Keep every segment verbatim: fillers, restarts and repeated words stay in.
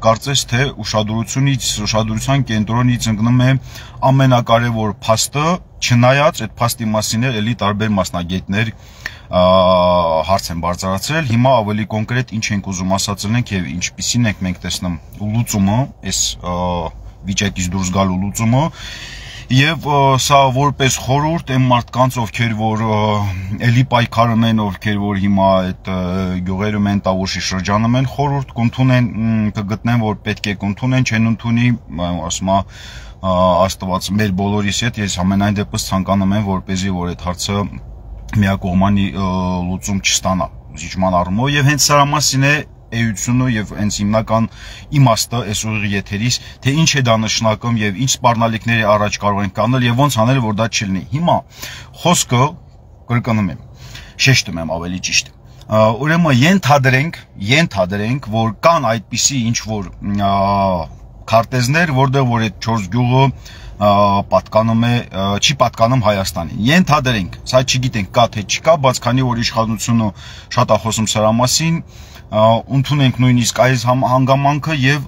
կարծես թե ուշադրությունից, ուշադրության կենտրոնից ընկնում է ամենակարևոր փաստը, չնայած այդ փաստի մասին էլ էլի տարբեր մասնագետներ հարց են բարձրացրել։ Հիմա ավելի կոնկրետ ինչ ենք ուզում ասացնենք եւ ինչպիսին ենք մենք տեսնում լուծումը, այս վիճակից դուրս գալու լուծումը, եւ սա որպես խորհուրդ այն մարդկանց, ովքեր որ էլի պայքարում են, ովքեր որ հիմա այդ գյուղերում են, Տավուշի շրջանում են, խորհուրդ կընդունեն, կգտնեն, որ պետք է կընդունեն, չեն ընդունի, ասում Աստված մեր բոլորիս հետ, ես ամենայն դեպս ցանկանում եմ, որպեսզի որ այդ հարցը միակողմանի լուծում չստանա զիջման առումով, եւ հենց սրա մասին է էությունը եւ հենց հիմնական իմաստը այս ուղիղ եթերից, թե ինչ է դա նշանակում եւ ինչ սպառնալիքների առաջ կարող ենք կանել եւ ոնց անել, որ դա չլինի։ Հիմա խոսքը կրկնում եմ, շեշտում եմ ավելի ճիշտ։ Ուրեմն ենթադրենք, ենթադրենք, որ կան այդպիսի ինչ որ քարտեզներ, որտեղ որ այդ չորս գյուղը պատկանում է, չի պատկանում Հայաստանին։ Ենթադրենք, սա չգիտենք կա թե չկա, բայց քանի որ իշխանությունը շատ է խոսում սրա մասին, ընդունենք նույնիսկ այս հանգամանքը եւ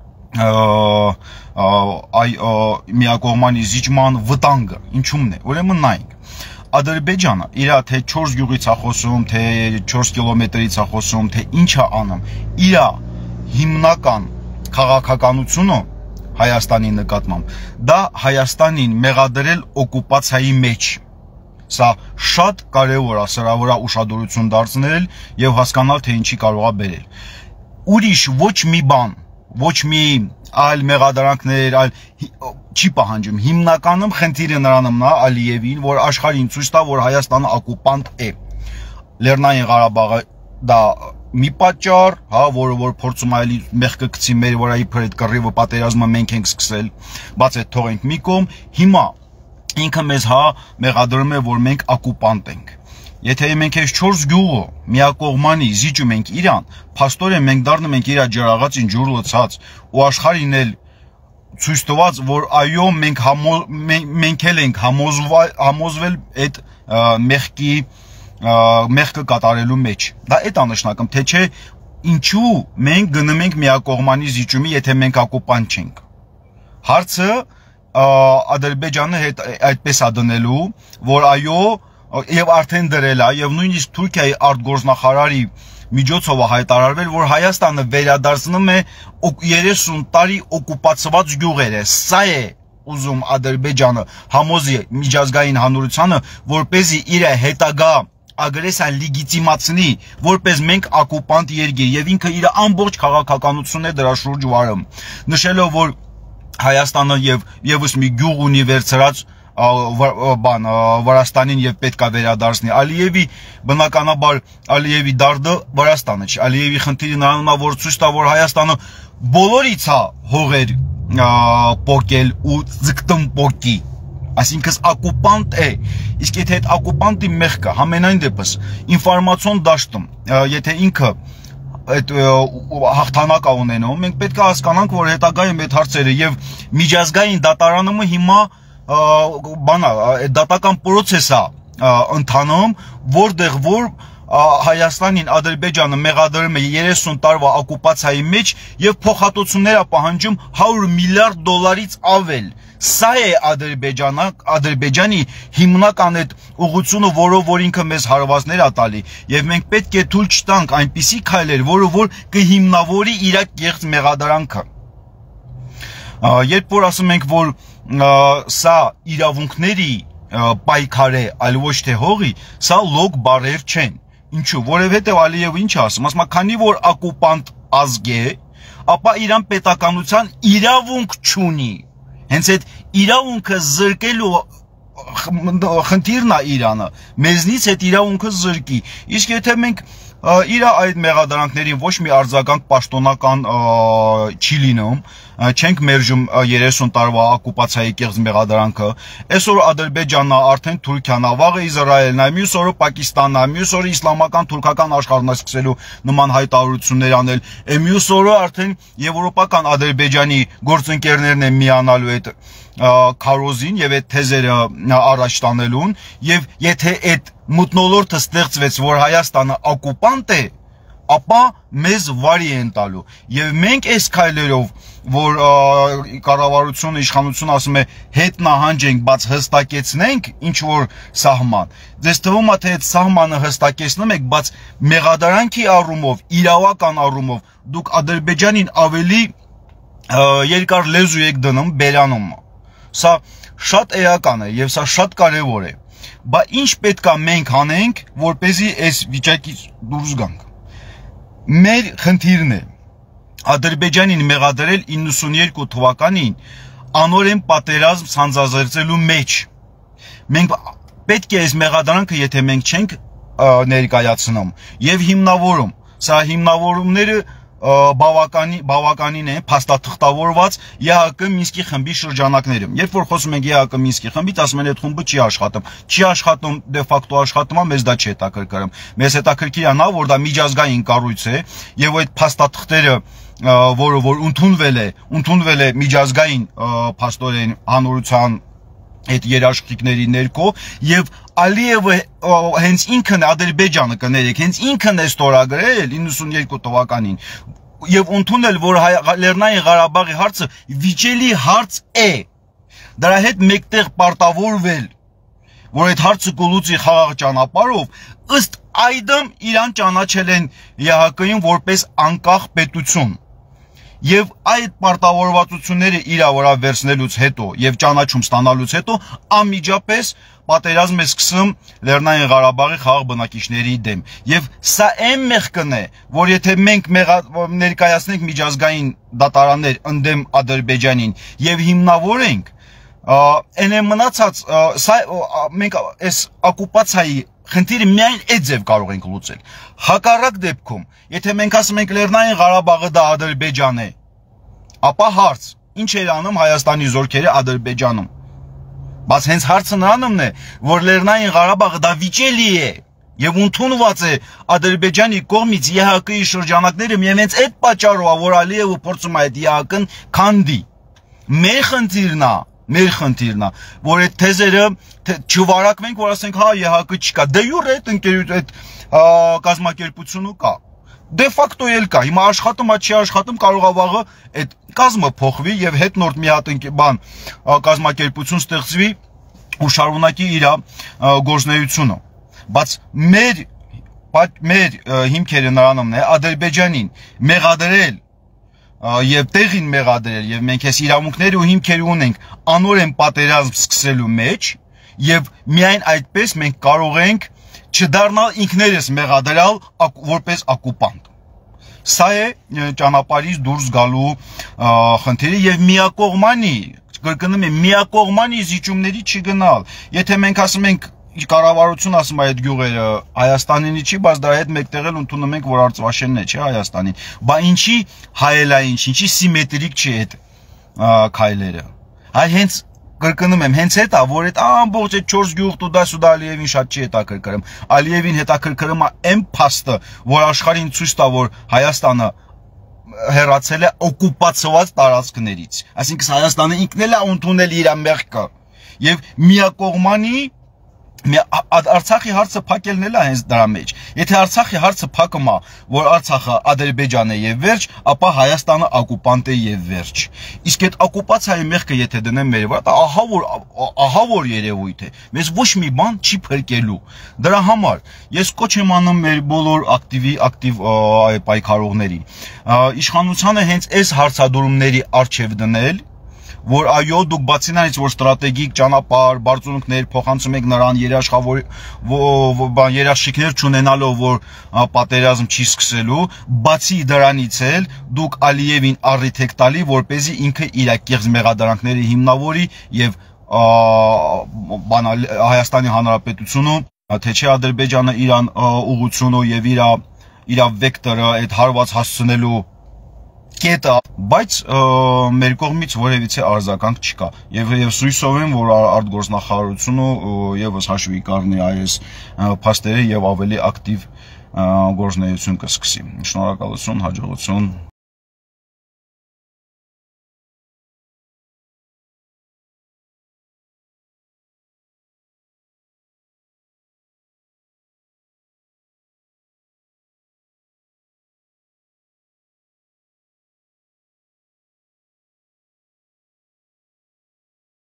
այ միակողմանի զիջման վտանգը ինչումն է։ Ուրեմն նայենք, Ադրբեջանը իր թե չորս գյուղից է խոսում, թե չորս կիլոմետրից է խոսում, թե ինչ է անում, իր հիմնական քաղաքականությունը Հայաստանի նկատմամբ, դա Հայաստանին մեղադրել օկուպացիայի մեջ։ Սա շատ կարևոր է սրա վրա ուշադրություն դարձնել եւ հասկանալ, թե ինչի կարող է բերել։ Ուրիշ ոչ մի բան, ոչ մի այլ մեղադրանքներ, այլ չի պահանջում։ Հիմնականում խնդիրը նրանումն է Ալիևին, որ աշխարհին ցույց տա, որ Հայաստանը օկուպանտ է։ Լեռնային Ղարաբաղը դա մի պատճառ, հա, որը որ փորձում այլի մեղքը գցի մեր վրա իբր այդ կռիվը պատերազմը մենք ենք սկսել, բաց այդ թողենք մի կողմ, հիմա ինքը մեզ հա մեղադրում է, որ մենք օկուպանտ ենք։ Եթե մենք այս չորս գյուղը միակողմանի զիջում ենք իրան, փաստորեն մենք դառնում ենք իր ջրաղացին ջուր լցած ու աշխարհին էլ ցույց տված, որ այո մենք մենք էլ ենք համոզվել այդ մեղքի մեղքը կատարելու մեջ։ Դա այդ անշնակում, թե չէ ինչու մենք գնում ենք միակողմանի զիջումի, եթե մենք օկուպանտ չենք։ Հարցը Ադրբեջանը հետ այդպես է դնելու, որ այո եւ արդեն դրել է եւ նույնիսկ Թուրքիայի արտգործնախարարի միջոցով հայտարարվել, որ Հայաստանը վերադարձնում է երեսուն տարի օկուպացված գյուղերը։ Սա է ուզում Ադրբեջանը համոզի միջազգային հանրությանը, որպեսզի իր հետագա ագրեսիան լեգիտիմացնի, որպես մենք օկուպանտ երկիր եւ ինքը իր ամբողջ քաղաքականությունն է դրա շուրջ վարում, նշելով, որ Հայաստանը եւ եւս մի գյուղ ունի վերցրած բան Վրաստանին եւ պետք է վերադարձնի։ Ալիևի բնականաբար Ալիևի դարդը Վրաստանը չէ։ Ալիևի խնդիրը նրանն է, որ ցույց տա, որ Հայաստանը բոլորից է հողեր պոկել ու ձգտում պոկի, այսինքն օկուպանտ է։ Իսկ եթե այդ օկուպանտի մեղքը համենայն դեպս ինֆորմացիոն դաշտում, եթե ինքը այդ հաղթանակ է ունենում, մենք պետք է հասկանանք, որ հետագայում այդ հարցերը եւ միջազգային դատարանում հիմա բանա դատական process է ընթանում, որտեղ որ Հայաստանին Ադրբեջանը մեղադրում է երեսուն տարվա օկուպացիայի մեջ եւ փոխհատուցումներ է պահանջում հարյուր միլիարդ դոլարից ավել։ Սա է Ադրբեջանը, Ադրբեջանի հիմնական այդ ուղղությունը, որով որ ինքը մեզ հարվածներ է տալի, եւ մենք պետք է թույլ չտանք այնպիսի քայլեր, որը որ կհիմնավորի իր կեղծ մեղադրանքը։ Երբ որ ասում ենք, որ սա իրավունքների պայքար է, այլ ոչ թե հողի, սա լոկ բարեր չեն։ Ինչու, որովհետև Ալիևը ինչ է ասում, ասում է, քանի որ օկուպանտ ազգ է, ապա իրան պետականության իրավունք չունի։ Հենց այդ իրավունքը զրկելու խնդիրն է Իրանը, մեզնից այդ իրավունքը զրկի։ Իսկ եթե մենք իր այդ մեղադրանքներին ոչ մի արձագանք պաշտոնական չի լինում, չենք մերժում երեսուն տարվա օկուպացիայի կեղծ մեղադրանքը, այսօր Ադրբեջանն է, արդեն Թուրքիան է, վաղը Իսրայելն է, մյուս օրը Պակիստանն է, մյուս օրը իսլամական թուրքական աշխարհն է սկսելու նման հայտարարություններ անել, մյուս օրը արդեն եվրոպական Ադրբեջանի գործընկերներն են միանալու այդ քարոզին եւ այդ թեզերը առաջ տանելուն, եւ եթե այդ մթնոլորտը ստեղծվեց, որ Հայաստանը օկուպանտ է, ապա մեզ վարի են տալու։ Եվ մենք այս քայլերով, որ կառավարությունը, իշխանությունը ասում է հետ նահանջենք, բայց հստակեցնենք ինչ որ սահման։ Ձեզ թվում է թե այդ սահմանը հստակեցնում եք, բայց մեղադարանքի առումով, իրավական առումով դուք Ադրբեջանին ավելի երկար լեզու եք դնում բերանում։ Սա շատ էական է եւ սա շատ կարեւոր է։ Բա ինչ պետք է մենք անենք, որպեսզի այս վիճակից դուրս գանք։ Մեր խնդիրն է Ադրբեջանին մեղադրել իննսունյերկու թվականին անօրեն պատերազմ սանձազերծելու մեջ։ Մենք պետք է այս մեղադրանքը, եթե մենք չենք ներկայացնում եւ հիմնավորում, սա հիմնավորումները բավականի բավականին է փաստաթղթավորված ԵՀԿ Մինսկի խմբի շրջանակներում։ Երբ որ խոսում ենք ԵՀԿ Մինսկի խմբից, ասում են այդ խումբը չի աշխատում։ Չի աշխատում, դե ֆակտո աշխատում է, մեզ դա չի հետաքրքրում։ Մեզ հետաքրքիր է նա, որ դա միջազգային կառույց է եւ այդ փաստաթղթերը, որը որ ընդունվել է, ընդունվել է միջազգային փաստորեն հանրության այդ երաշխիքների ներքո եւ Ալիևը հենց ինքն Ադրբեջանը կներեք, հենց ինքն է ստորագրել իննսունյերկու թվականին եւ ընդունել, որ Լեռնային Ղարաբաղի հարցը վիճելի հարց է։ Դրա հետ մեկտեղ պարտավորվել, որ այդ հարցը կլուծի խաղաղ ճանապարհով, ըստ այդմ իրան ճանաչել են ԵՀԿ-ին որպես անկախ պետություն։ Եվ այդ պարտավորվածությունները իր վրա վերցնելուց հետո եւ ճանաչում ստանալուց հետո անմիջապես պատերազմ է սկսում Լեռնային Ղարաբաղի խաղաղ բնակիչների դեմ։ Եվ սա այն մեղքն է, որ եթե մենք ներկայացնենք միջազգային դատարաններ ընդդեմ Ադրբեջանին եւ հիմնավորենք, այն է մնացած, սա մենք այս օկուպացիայի խնդիրը միայն այդ ձև կարող ենք լուծել։ Հակառակ դեպքում, եթե մենք ասում ենք Լեռնային Ղարաբաղը դա Ադրբեջան է, ապա հարց, ինչ էր անում Հայաստանի զորքերը Ադրբեջանում։ Բայց հենց հարցը նրանումն է, որ Լեռնային Ղարաբաղը դա վիճելի է եւ ընդունված է Ադրբեջանի կողմից ԵՀԿ-ի շրջանակներում եւ հենց այդ պատճառով, որ Ալիևը փորձում է այդ ԵՀԿ-ն քանդի։ Մեր խնդիրն է, մեր խնդիրն է, որ այդ թեզերը չվարակվենք, որ ասենք հա ԵՀԿ չկա, դե յուր այդ ընկերություն այդ կազմակերպությունը կա, դե ֆակտո էլ կա, հիմա աշխատում է, չի աշխատում, կարող է վաղը այդ կազմը փոխվի եւ հետնորդ մի հատ բան կազմակերպություն ստեղծվի ու շարունակի իր գործունեությունը, բայց մեր մեր հիմքերը նրանումն է Ադրբեջանին մեղադրել եւ տեղին մեղադրել եւ մենք այս իրավունքները ու հիմքերը ունենք անօրեն պատերազմ սկսելու մեջ եւ միայն այդպես մենք կարող ենք չդառնալ ինքներս մեղադրալ որպես օկուպանտ։ Սա է ճանապարհից դուրս գալու խնդիրը եւ միակողմանի, կրկնում եմ, միակողմանի զիջումների չգնալ։ Եթե մենք ասում ենք կառավարություն ասում է այդ գյուղերը Հայաստանինի չի, բայց դրա հետ մեկտեղ էլ ընդունում ենք, որ Արցախյանն է, չէ, Հայաստանին։ Բա ինչի հայելային, ինչի սիմետրիկ չի այդ քայլերը։ Այ հենց կրկնում եմ, հենց այդ է, որ այդ ամբողջ այդ չորս գյուղ տուդաս ու դա Ալիևին շատ չի հետաքրքրում։ Ալիևին հետաքրքրում է այն փաստը, որ աշխարհին ցույց տա, որ Հայաստանը հեռացել է օկուպացված տարածքներից։ Այսինքն Հայաստանը ինքն էլ է ընդունել իր մեղքը եւ միակողմանի Արցախի հարցը փակելն էլ է հենց դրա մեջ։ Եթե Արցախի հարցը փակում է, որ Արցախը Ադրբեջան է եւ վերջ, ապա Հայաստանը օկուպանտ է եւ վերջ։ Իսկ այդ օկուպացիայի մեղքը եթե դնեմ մեր վրա, ահա որ ահա որ երևույթ է։ Մեզ ոչ մի բան չի փրկելու։ Դրա համար ես կոչ եմ անում մեր բոլոր ակտիվի ակտիվ պայքարողներին։ Իշխանությանը հենց այս հարցադրումների առջև դնել, որ այո դուք բացի նրանից որ ստրատեգիկ ճանապարհ, բարձունքներ փոխանցում եք նրան երաշխավոր երաշխիքներ չունենալով որ պատերազմ չի սկսելու, բացի դրանից էլ դուք Ալիևին առիթ եք տալի, որպեսզի ինքը իր կեղծ մեղադրանքները հիմնավորի եւ բանալ Հայաստանի Հանրապետությունը, թե չէ Ադրբեջանը իրան ուղղությունը եւ իր իր վեկտորը այդ հարված հասցնելու կետը, բայց մեր կողմից որևիցե արձագանք չկա եւ եւ սույսով եմ որ արտգործնախարարությունը եւս հաշվի կառնի այս փաստերը եւ ավելի ակտիվ գործունեություն կսկսի։ Շնորհակալություն, հաջողություն